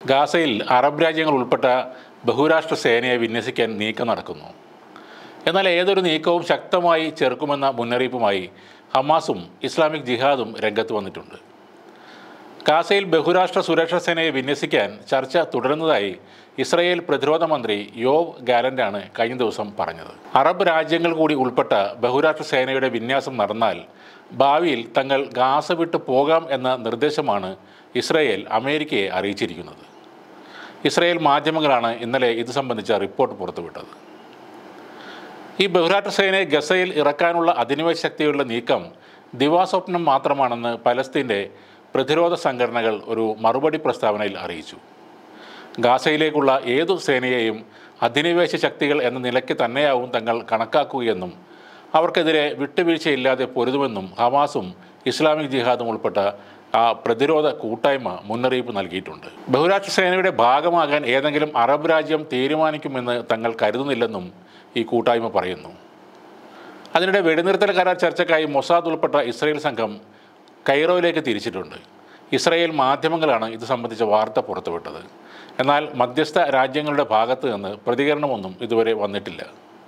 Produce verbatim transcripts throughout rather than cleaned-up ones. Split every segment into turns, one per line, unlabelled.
ഗാസയിൽ അറബ് രാജ്യങ്ങൾ ഉൾപ്പെട്ട ബഹുരാഷ്ട്ര സേനയെ വിന്യസിക്കാൻ നീക്കം നടക്കുന്നു. എന്നാൽ ഏതൊരു നീക്കവും ശക്തമായി ചെറുക്കുമെന്ന മുന്നറിയിപ്പുമായി ഹമാസും ഇസ്ലാമിക് ജിഹാദും രംഗത്ത് വന്നിട്ടുണ്ട്. ഗാസയിൽ ബഹുരാഷ്ട്ര സുരക്ഷാ സേനയെ വിന്യസിക്കാൻ ചർച്ച തുടരുന്നതായി ഇസ്രായേൽ പ്രതിരോധ മന്ത്രി യോവ് ഗാലന്റാണ് കഴിഞ്ഞ ദിവസം പറഞ്ഞത്. അറബ് രാജ്യങ്ങൾ കൂടി ഉൾപ്പെട്ട ബഹുരാഷ്ട്ര സേനയുടെ വിന്യാസം നടന്നാൽ ഭാവിയിൽ തങ്ങൾ ഗാസ വിട്ടു പോകാം എന്ന നിർദ്ദേശമാണ് ഇസ്രായേൽ അമേരിക്കയെ അറിയിച്ചിരിക്കുന്നത്. ഇസ്രായേൽ മാധ്യമങ്ങളാണ് ഇന്നലെ ഇത് സംബന്ധിച്ച റിപ്പോർട്ട് പുറത്തുവിട്ടത്. ഈ ബഹുരാഷ്ട്ര സേനയെ ഗസയിൽ ഇറക്കാനുള്ള അധിനിവേശ ശക്തിയുള്ള നീക്കം ദിവാസ്വപ്നം മാത്രമാണെന്ന് പലസ്തീൻ്റെ പ്രതിരോധ സംഘടനകൾ ഒരു മറുപടി പ്രസ്താവനയിൽ അറിയിച്ചു. ഗാസയിലേക്കുള്ള ഏതു സേനയെയും അധിനിവേശ ശക്തികൾ എന്ന നിലയ്ക്ക് തന്നെയാവും തങ്ങൾ കണക്കാക്കുകയെന്നും അവർക്കെതിരെ വിട്ടുവീഴ്ചയില്ലാതെ പൊരുതുമെന്നും ഹമാസും ഇസ്ലാമിക് ജിഹാദും ഉൾപ്പെട്ട ആ പ്രതിരോധ കൂട്ടായ്മ മുന്നറിയിപ്പ് നൽകിയിട്ടുണ്ട്. ബഹുരാഷ്ട്ര സേനയുടെ ഭാഗമാകാൻ ഏതെങ്കിലും അറബ് രാജ്യം തീരുമാനിക്കുമെന്ന് തങ്ങൾ കരുതുന്നില്ലെന്നും ഈ കൂട്ടായ്മ പറയുന്നു. അതിനിടെ വെടിനിർത്തൽ കരാർ ചർച്ചയ്ക്കായി മൊസാദ് ഉൾപ്പെട്ട ഇസ്രായേൽ സംഘം കൈറോയിലേക്ക് തിരിച്ചിട്ടുണ്ട്. ഇസ്രായേൽ മാധ്യമങ്ങളാണ് ഇത് സംബന്ധിച്ച വാർത്ത പുറത്തുവിട്ടത്. എന്നാൽ മധ്യസ്ഥ രാജ്യങ്ങളുടെ ഭാഗത്ത് നിന്ന് പ്രതികരണമൊന്നും ഇതുവരെ വന്നിട്ടില്ല.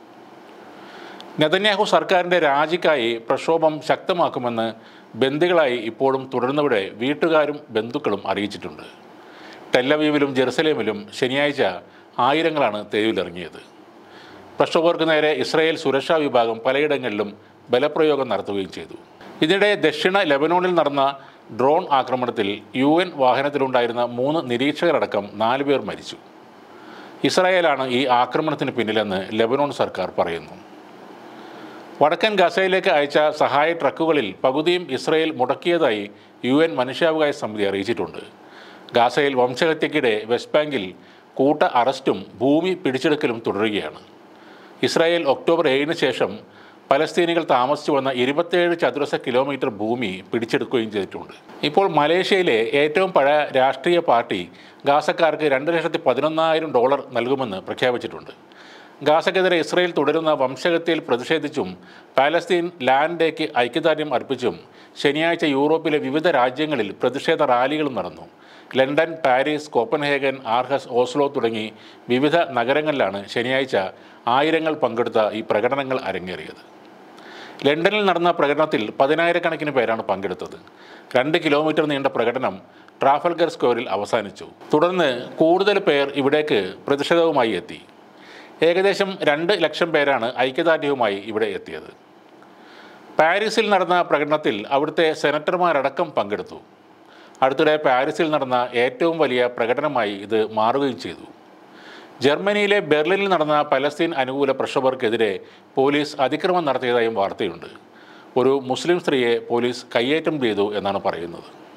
നെതന്യാഹു സർക്കാരിൻ്റെ രാജിക്കായി പ്രക്ഷോഭം ശക്തമാക്കുമെന്ന് ബന്ദികളായി ഇപ്പോഴും തുടരുന്നവരുടെ വീട്ടുകാരും ബന്ധുക്കളും അറിയിച്ചിട്ടുണ്ട്. ടെല്ലവീവിലും ജെറുസലേമിലും ശനിയാഴ്ച ആയിരങ്ങളാണ് തെരുവിലിറങ്ങിയത്. പ്രക്ഷോഭകർക്ക് നേരെ ഇസ്രായേൽ സുരക്ഷാ വിഭാഗം പലയിടങ്ങളിലും ബലപ്രയോഗം നടത്തുകയും ചെയ്തു. ഇതിനിടെ ദക്ഷിണ ലെബനോണിൽ നടന്ന ഡ്രോൺ ആക്രമണത്തിൽ യു എൻ വാഹനത്തിലുണ്ടായിരുന്ന മൂന്ന് നിരീക്ഷകരടക്കം നാല് പേർ മരിച്ചു. ഇസ്രായേലാണ് ഈ ആക്രമണത്തിന് പിന്നിലെന്ന് ലെബനോൺ സർക്കാർ പറയുന്നു. വടക്കൻ ഗസയിലേക്ക് അയച്ച സഹായ ട്രക്കുകളിൽ പകുതിയും ഇസ്രായേൽ മുടക്കിയതായി യു എൻ മനുഷ്യാവകാശ സമിതി അറിയിച്ചിട്ടുണ്ട്. ഗാസയിൽ വംശഹത്യക്കിടെ വെസ്റ്റ് ബാങ്കിൽ കൂട്ട അറസ്റ്റും ഭൂമി പിടിച്ചെടുക്കലും തുടരുകയാണ്. ഇസ്രായേൽ ഒക്ടോബർ ഏഴിന് ശേഷം പലസ്തീനികൾ താമസിച്ചു വന്ന ഇരുപത്തേഴ് ചതുരശ്ര കിലോമീറ്റർ ഭൂമി പിടിച്ചെടുക്കുകയും ചെയ്തിട്ടുണ്ട്. ഇപ്പോൾ മലേഷ്യയിലെ ഏറ്റവും പഴയ രാഷ്ട്രീയ പാർട്ടി ഗാസക്കാർക്ക് രണ്ട് ലക്ഷത്തി പതിനൊന്നായിരം ഡോളർ നൽകുമെന്ന് പ്രഖ്യാപിച്ചിട്ടുണ്ട്. ഗാസക്കെതിരെ ഇസ്രായേൽ തുടരുന്ന വംശഹത്യയിൽ പ്രതിഷേധിച്ചും പാലസ്തീൻ ലാൻഡ് ഡേക്ക് ഐക്യദാർഢ്യം അർപ്പിച്ചും ശനിയാഴ്ച യൂറോപ്പിലെ വിവിധ രാജ്യങ്ങളിൽ പ്രതിഷേധ റാലികളും നടന്നു. London, Paris, Copenhagen, Aarhus, Oslo തുടങ്ങി വിവിധ നഗരങ്ങളിലാണ് ശനിയാഴ്ച ആയിരങ്ങൾ പങ്കെടുത്ത ഈ പ്രകടനങ്ങൾ അരങ്ങേറിയത്. ലണ്ടനിൽ നടന്ന പ്രകടനത്തിൽ പതിനായിരക്കണക്കിന് പേരാണ് പങ്കെടുത്തത്. രണ്ട് കിലോമീറ്റർ നീണ്ട പ്രകടനം ട്രാഫൽഗർ സ്ക്വയറിൽ അവസാനിച്ചു. തുടർന്ന് കൂടുതൽ പേർ ഇവിടേക്ക് പ്രതിഷേധവുമായി എത്തി. ഏകദേശം രണ്ട് ലക്ഷം പേരാണ് ഐക്യദാർഢ്യവുമായി ഇവിടെ എത്തിയത്. പാരീസിൽ നടന്ന പ്രകടനത്തിൽ അവിടുത്തെ സെനറ്റർമാരടക്കം പങ്കെടുത്തു. അടുത്തിടെ പാരീസിൽ നടന്ന ഏറ്റവും വലിയ പ്രകടനമായി ഇത് മാറുകയും ചെയ്തു. ജർമ്മനിയിലെ ബെർലിനിൽ നടന്ന പലസ്തീൻ അനുകൂല പ്രക്ഷോഭകർക്കെതിരെ പോലീസ് അതിക്രമം നടത്തിയതായും വാർത്തയുണ്ട്. ഒരു മുസ്ലിം സ്ത്രീയെ പോലീസ് കയ്യേറ്റം ചെയ്തു എന്നാണ് പറയുന്നത്.